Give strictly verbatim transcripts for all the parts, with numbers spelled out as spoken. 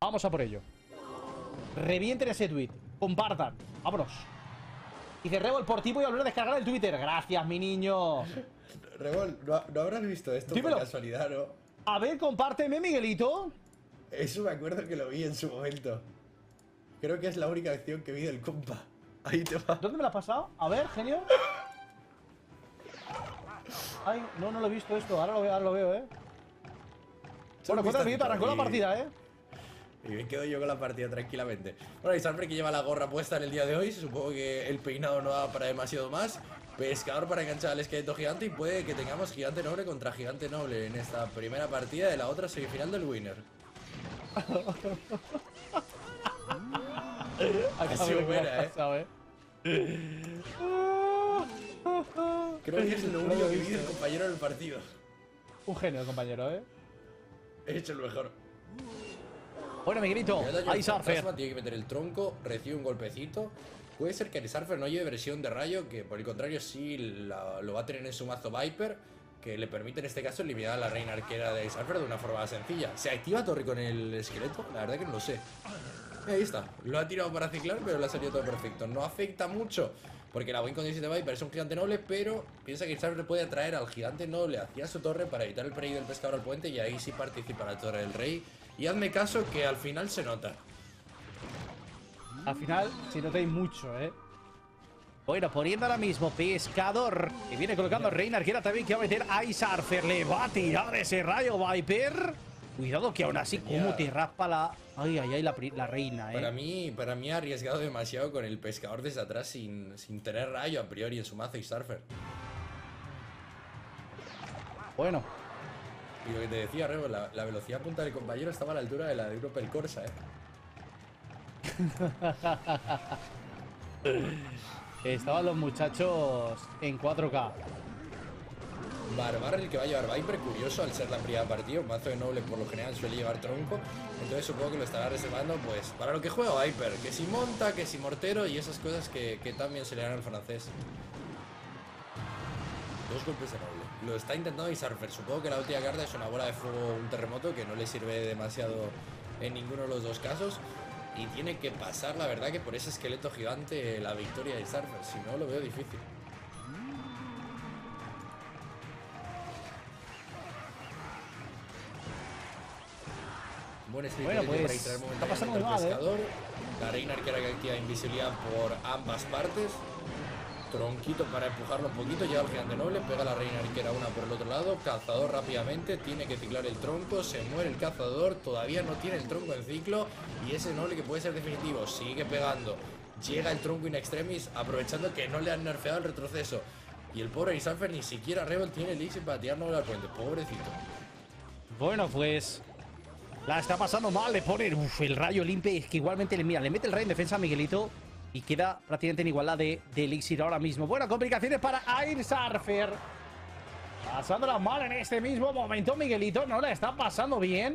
Vamos a por ello. Revienten ese tweet. Compartan. Vámonos. Dice Revol, por ti voy a volver a descargar el Twitter. Gracias, mi niño. Revol, ¿no, ¿no habrás visto esto Dímelo. por casualidad, no? A ver, compárteme, Miguelito. Eso me acuerdo que lo vi en su momento. Creo que es la única acción que vi del compa. Ahí te va. ¿Dónde me lo has pasado? A ver, genio. Ay, no, no lo he visto esto. Ahora lo veo, ahora lo veo, eh. Bueno, cuéntame, Miguelito, arrancó la partida, eh. Y me quedo yo con la partida tranquilamente. Bueno, y Sarfer que lleva la gorra puesta en el día de hoy. Supongo que el peinado no da para demasiado más. Pescador para enganchar al esqueleto gigante. Y puede que tengamos gigante noble contra gigante noble en esta primera partida de la otra semifinal del winner. Ha sido buena, eh. Creo que es lo único que vi del compañero del partido. Un genio el compañero, eh. He hecho lo mejor. Bueno, Miguelito, Aisarfer tiene que meter el tronco, recibe un golpecito. Puede ser que Aisarfer no lleve versión de rayo, que por el contrario sí la, lo va a tener en su mazo Viper, que le permite en este caso eliminar a la reina arquera de Aisarfer de una forma sencilla. ¿Se activa Torre con el esqueleto? La verdad que no lo sé. Ahí está, lo ha tirado para ciclar, pero le ha salido todo perfecto. No afecta mucho, porque la win con diecisiete Viper es un gigante noble, pero piensa que Aisarfer puede atraer al gigante noble hacia su torre para evitar el prey del pescador al puente, y ahí sí participa la torre del rey. Y hazme caso que al final se nota. Al final se notáis mucho, eh. Bueno, poniendo ahora mismo pescador, que viene colocando reina arquera también, que va a meter a Aisarfer. Le va a tirar ese rayo Viper. Cuidado que aún así, como te raspa la... Ay, ay, ay, la, la reina, eh. Para mí, para mí ha arriesgado demasiado con el pescador desde atrás sin, sin tener rayo a priori en su mazo Aisarfer. Bueno. Y lo que te decía, Rebo, la, la velocidad punta del compañero estaba a la altura de la de Europa el Corsa, eh. Estaban los muchachos en cuatro K. Barbar el que va a llevar Viper, curioso al ser la primera partida. Un mazo de noble por lo general suele llevar tronco. Entonces supongo que lo estará reservando pues para lo que juega Viper. Que si monta, que si mortero y esas cosas que, que también se le dan al francés. Dos golpes de noble. Lo está intentando Aisarfer. Supongo que la última carta es una bola de fuego, un terremoto, que no le sirve demasiado en ninguno de los dos casos. Y tiene que pasar, la verdad, que por ese esqueleto gigante la victoria de Aisarfer. Si no, lo veo difícil. Buen stream bueno, pues, para distraer está pasando el mal, pescador. ¿eh? La reina arquera que activa invisibilidad por ambas partes. Tronquito para empujarlo un poquito. Llega el gigante noble, pega a la reina arquera una por el otro lado. Cazador rápidamente, tiene que ciclar el tronco. Se muere el cazador, todavía no tiene el tronco en ciclo. Y ese noble que puede ser definitivo, sigue pegando. Llega el tronco in extremis, aprovechando que no le han nerfeado el retroceso. Y el pobre Aisarfer ni siquiera Rebel tiene elixir para tirar noble al puente, pobrecito. Bueno, pues la está pasando mal, le pone uf, el rayo limpio. Es que igualmente le mira, le mete el rayo en defensa a Miguelito y queda prácticamente en igualdad de, de elixir ahora mismo. Bueno, complicaciones para Aisarfer. Pasándola mal en este mismo momento. Miguelito no la está pasando bien.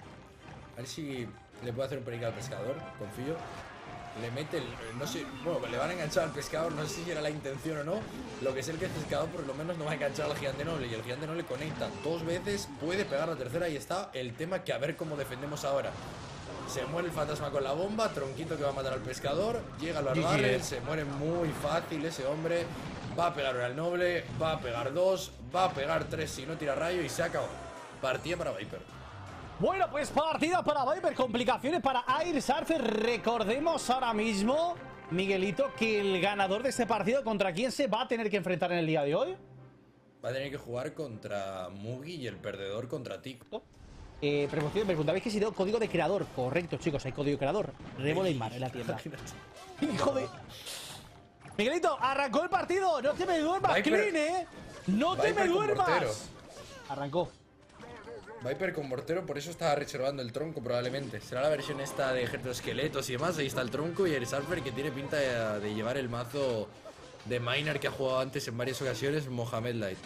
A ver si le puedo hacer un perica al pescador, confío. Le mete el... no sé... Bueno, le van a enganchar al pescador, no sé si era la intención o no. Lo que sé es que el pescador por lo menos no va a enganchar al gigante noble. Y el gigante noble conecta dos veces, puede pegar la tercera. Y está el tema que a ver cómo defendemos ahora. Se muere el fantasma con la bomba, tronquito que va a matar al pescador. Llega al barbarel, se muere muy fácil ese hombre. Va a pegar una al noble, va a pegar dos, va a pegar tres si no tira rayo y se acabó. Partida para Viper. Bueno, pues partida para Viper, complicaciones para Aisarfer. Recordemos ahora mismo, Miguelito, que el ganador de este partido, ¿contra quién se va a tener que enfrentar en el día de hoy? Va a tener que jugar contra Mugi y el perdedor contra Tico. Eh, me preguntabais que si tengo código de creador. Correcto, chicos, hay código de creador. Revol Aymar en la tienda. Hijo de... Miguelito, arrancó el partido. No te me duermas, Viper. Clean, eh. No te Viper me duermas. mortero. Arrancó. Viper con mortero, por eso estaba reservando el tronco probablemente. Será la versión esta de ejército esqueletos y demás. Ahí está el tronco y Aisarfer, que tiene pinta de, de llevar el mazo de miner que ha jugado antes en varias ocasiones, Mohamed Light.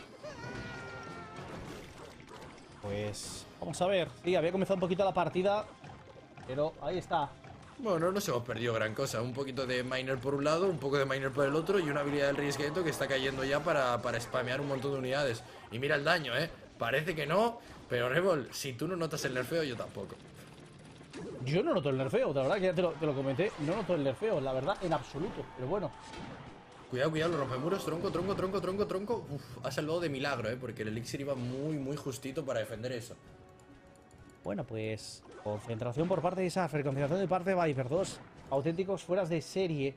Pues vamos a ver. Sí, había comenzado un poquito la partida, pero ahí está. Bueno, no nos hemos perdido gran cosa. Un poquito de miner por un lado, un poco de miner por el otro y una habilidad del rey esqueleto que está cayendo ya para, para spamear un montón de unidades. Y mira el daño, eh. Parece que no, pero Revol, si tú no notas el nerfeo, yo tampoco. Yo no noto el nerfeo, la verdad que ya te lo, te lo comenté. No noto el nerfeo, la verdad, en absoluto. Pero bueno. Cuidado, cuidado, los rompemuros, tronco, tronco, tronco, tronco, tronco. Uf, ha salvado de milagro, eh, porque el elixir iba muy, muy justito para defender eso. Bueno, pues concentración por parte de Cypher, concentración de parte de Viper. Dos auténticos fueras de serie.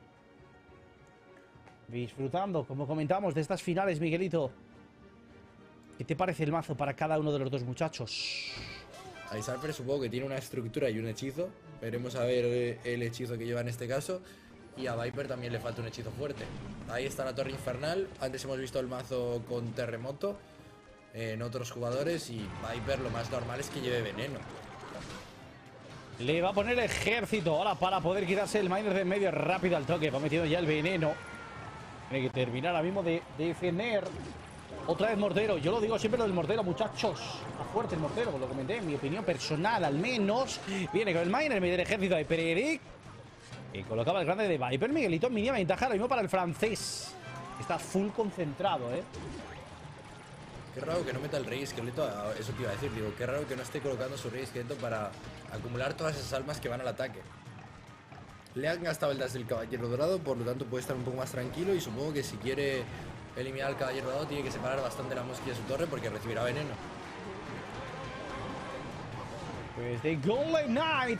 Disfrutando, como comentamos, de estas finales, Miguelito. ¿Qué te parece el mazo para cada uno de los dos muchachos? A Cypher supongo que tiene una estructura y un hechizo. Veremos a ver el hechizo que lleva en este caso. Y a Viper también le falta un hechizo fuerte. Ahí está la torre infernal. Antes hemos visto el mazo con terremoto en otros jugadores. Y Viper lo más normal es que lleve veneno. Le va a poner ejército ahora para poder quitarse el miner de en medio rápido al toque. Va metiendo ya el veneno. Tiene que terminar ahora mismo de defender. Otra vez mortero. Yo lo digo siempre lo del mortero, muchachos. Está fuerte el mortero, lo comenté. En mi opinión personal, al menos. Viene con el miner, medio del ejército de Peric. Y colocaba el grande de Viper. Miguelito, mínima ventaja ahora mismo para el francés. Está full concentrado, eh. Qué raro que no meta el rey esqueleto. Eso te iba a decir, digo, qué raro que no esté colocando su rey esqueleto para acumular todas esas almas que van al ataque. Le han gastado el dash del caballero dorado, por lo tanto puede estar un poco más tranquilo. Y supongo que si quiere eliminar al caballero dorado tiene que separar bastante la mosquilla de su torre porque recibirá veneno. Pues de Golden Knight.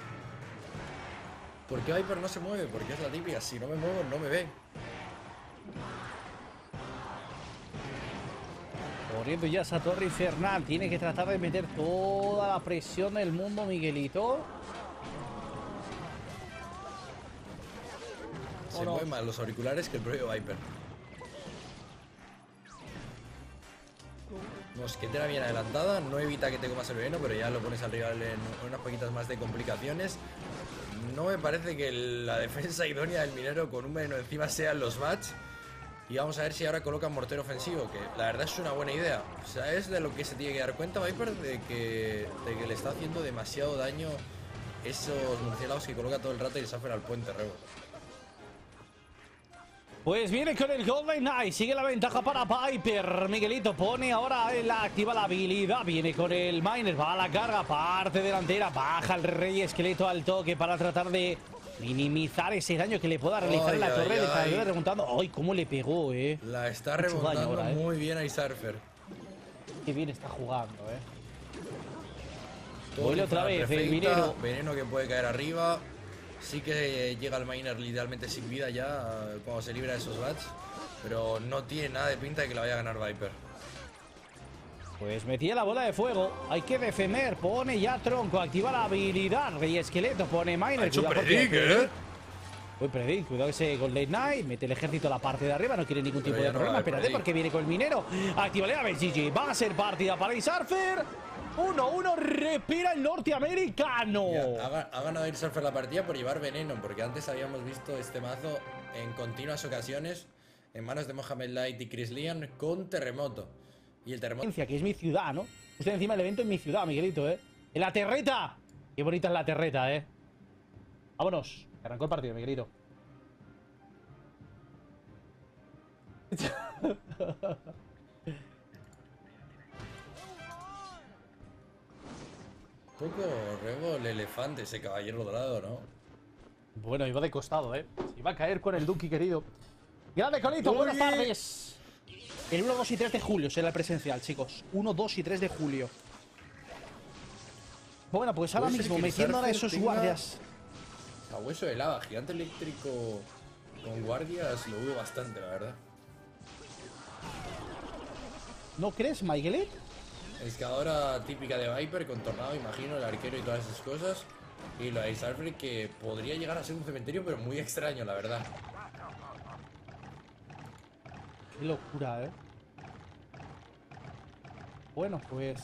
¿Por qué Viper no se mueve? Porque es la típica, si no me muevo no me ve. Poniendo ya esa torre infernal. Tiene que tratar de meter toda la presión del mundo, Miguelito. Se Oh, no. mueven más los auriculares que el propio Viper. Mosquetera bien adelantada, no evita que te comas el veneno, pero ya lo pones al rival en unas poquitas más de complicaciones. No me parece que la defensa idónea del minero con un veneno encima sean los bats. Y vamos a ver si ahora colocan mortero ofensivo, que la verdad es una buena idea. O sea, es de lo que se tiene que dar cuenta Viper, de que, de que le está haciendo demasiado daño esos murciélagos que coloca todo el rato y Cypher al puente, Rebo. Pues viene con el Golden Knight. Sigue la ventaja para Viper. Miguelito pone ahora la activa la habilidad. Viene con el miner. Va a la carga. Parte delantera. Baja el rey esqueleto al toque para tratar de minimizar ese daño que le pueda realizar Ay, en la ay, torre. ay. Le está remontando. ¡Ay, cómo le pegó, eh! La está Mucho remontando daño ahora, eh. muy bien a Cypher. Qué bien está jugando, eh. Todo Vuelve otra vez el minero. Veneno que puede caer arriba. Sí que llega el miner literalmente sin vida ya cuando se libra de esos bats. Pero no tiene nada de pinta de que la vaya a ganar Viper. Pues metía la bola de fuego. Hay que defender. Pone ya tronco. Activa la habilidad. Rey esqueleto. Pone miner. Ha hecho Cuidado predic, porque- ¿eh? Uy, predic, cuidado ese Golden Knight. Mete el ejército a la parte de arriba. No quiere ningún Pero tipo ya de no problema. va a Espérate, predic. porque viene con el minero. Activa la G G. Va a ser partida para Cypher. uno uno. Respira el norteamericano. Ya, ha, ga- ha ganado el Cypher la partida por llevar veneno, porque antes habíamos visto este mazo en continuas ocasiones en manos de Mohamed Light y Chris Liam con terremoto. Y el terremoto Que es mi ciudad, ¿no? Usted encima el evento en mi ciudad, Miguelito, ¿eh? ¡En la terreta! Qué bonita es la terreta, ¿eh? Vámonos. Arrancó el partido, Miguelito. Un poco Rebo el elefante, ese caballero dorado, ¿no? Bueno, iba de costado, ¿eh? Iba a caer con el Duki, querido. Grande, Colito, Oye. buenas tardes. El uno, dos y tres de julio será el presencial, chicos. uno, dos y tres de julio. Bueno, pues ahora Puede ser mismo, que el metiendo a Cypher esos tenga- guardias. A hueso de lava, gigante eléctrico con guardias, lo dudo bastante, la verdad. ¿No crees, Miguelet? Escadora típica de Viper con tornado, imagino, el arquero y todas esas cosas. Y lo de Cypher que podría llegar a ser un cementerio, pero muy extraño, la verdad. Qué locura, ¿eh? Bueno, pues...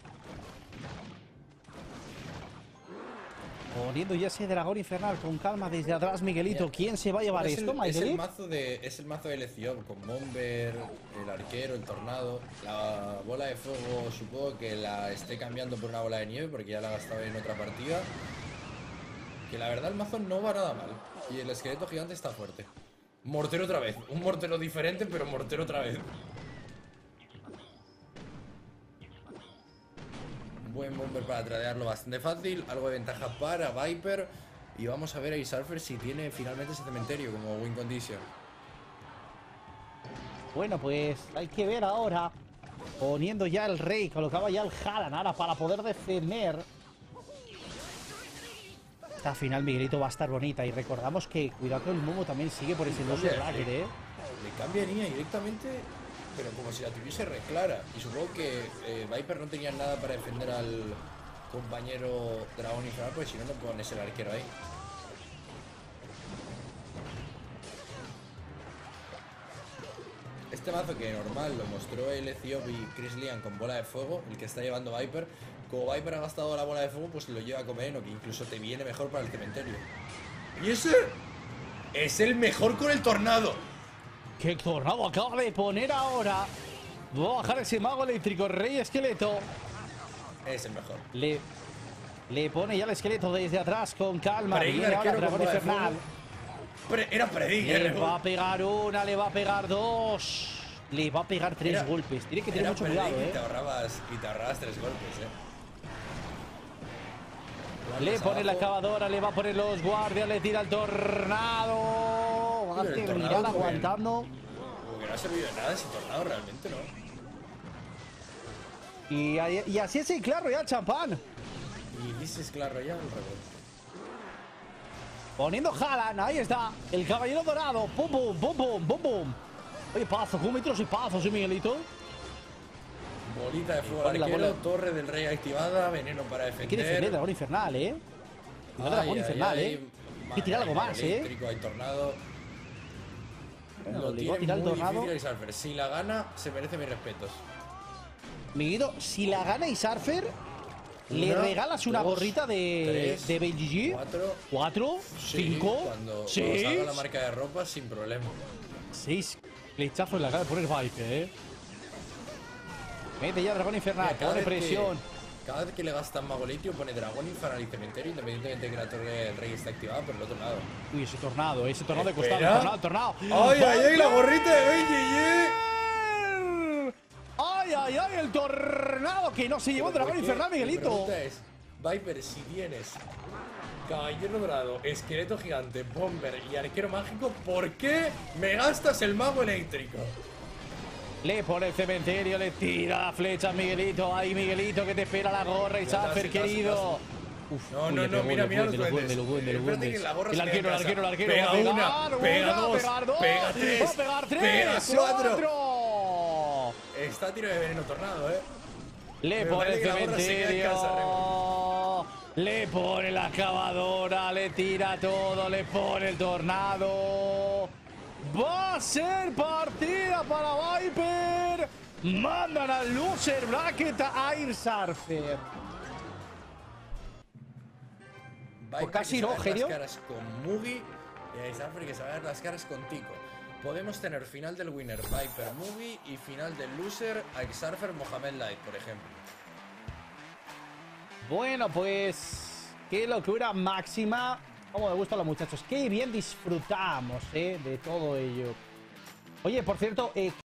Poniendo ya ese dragón infernal con calma desde atrás, Miguelito. Mira, ¿Quién se va a llevar es esto, el, es el Miguelit? mazo de es el mazo de Lezion con Bomber, el arquero, el tornado, la bola de fuego. Supongo que la esté cambiando por una bola de nieve porque ya la gastaba en otra partida. Que la verdad el mazo no va nada mal y el esqueleto gigante está fuerte. Mortero otra vez, un mortero diferente, pero mortero otra vez. buen bomber para tradearlo bastante fácil. Algo de ventaja para Viper. Y vamos a ver a Isalfer si tiene finalmente ese cementerio como win condition. Bueno, pues hay que ver ahora. Poniendo ya el rey, colocaba ya el Haaland ahora para poder defender. Esta final, Miguelito, va a estar bonita. Y recordamos que cuidado que el Momo también sigue por ese doble bracket, ¿eh? Le cambia línea directamente, pero como si la tuviese re clara. Y supongo que eh, Viper no tenía nada para defender al compañero Dragón Infernal, porque si no, no pones el arquero ahí. Este mazo que normal lo mostró el Eziob y Chris Liam con bola de fuego, el que está llevando Viper. Como Viper ha gastado la bola de fuego, pues lo lleva como Eno, que incluso te viene mejor para el cementerio. ¡Y ese! ¡Es el mejor con el tornado! ¡Qué tornado acaba de poner ahora! Va a bajar ese mago eléctrico, Rey Esqueleto. Es el mejor. Le, le pone ya el esqueleto desde atrás con calma. Preding, Viene ahora arquero con Dragón bola de Infernal. Pre era Preding, Le eh, va a pegar una, le va a pegar dos. Le va a pegar tres Era- golpes. Tiene que tener Era mucho Preding cuidado, y te eh. ahorrabas, y te ahorrabas tres golpes, eh. Le Guardias pone la abajo. excavadora, le va a poner los guardias, le tira el tornado. Va a Pero el terminar tornado, aguantando. Como que no ha servido de nada ese tornado, realmente, ¿no? Y, ahí- y así es el Clash Royale champán. Y dices Clash Royale, el revés. Poniendo Haaland, ahí está. El caballero dorado. Pum, pum, pum, pum, pum, pum. Oye, pazo, ¿cómo metros y pazos, eh, Miguelito? Bolita de fuego Pone al la arquero, bola. torre del rey activada, veneno para defender. Quiere defender Dragón Infernal, eh. Cuidado, Ay, Dragón ay, Infernal, ay. eh. Hay que tirar algo Madre, más, hay eh. eléctrico, hay tornado. Bueno, Lo le tiene va a tirar el muy tornado. difícil a Isalfer. Si la gana, se merece mis respetos. Miguelito, si la gana Isarfer, le Una, regalas una dos, gorrita de, tres, de B G G. Cuatro. Cuatro, Sí, cinco, Cuando, cuando seis, salga la marca de ropa, sin problema. seis flechazos en la cara de poner Viper, eh. Mete ya Dragón Infernal, Mira, cada pone vez que- presión. Cada vez que le gastan mago litio pone dragón infernal y cementerio, independientemente de que la torre del rey esté activada por el otro lado. Uy, ese tornado, ese tornado de costado, Espera. tornado, tornado. ¡Ay, ay, ay! ¡La gorrita de B G G! ¡Ay, ay, ay! El tornado que no se llevó el Dragón ¿Por qué? Infernal, Mi Miguelito. pregunta es, Viper, si tienes caballero dorado, esqueleto gigante, bomber y arquero mágico, ¿por qué me gastas el mago eléctrico? Le pone el cementerio, le tira la flecha a Miguelito. Ay, Miguelito, que te espera la gorra, Isarfer, Casi, casi, querido. Uf, No, uy, no, le no, pegó, mira, le mira duende, los le duende, duendes. le duende, le Espérate duende. que la gorra El se arquero, el queda en arquero, el casa. arquero. Pega va a pegar una, pega una, dos, pegar dos, pega tres, va a pegar tres, pega cuatro. cuatro. Está a tiro de veneno tornado, eh. Le Me pone el parece que la gorra se queda en casa, cementerio. Le pone la excavadora, le tira todo, le pone el tornado. Va a ser partida para Viper. Mandan al loser bracket a Irsarfer. Viper casi que se no, va a ver genio. las caras con Mugi y Isalfer que se va a ver las caras con Tico. Podemos tener final del winner Viper Mugi y final del loser Isalfer Mohamed Light, por ejemplo. Bueno, pues qué locura máxima. Cómo me gustan los muchachos. Qué bien disfrutamos, eh, de todo ello. Oye, por cierto, eh,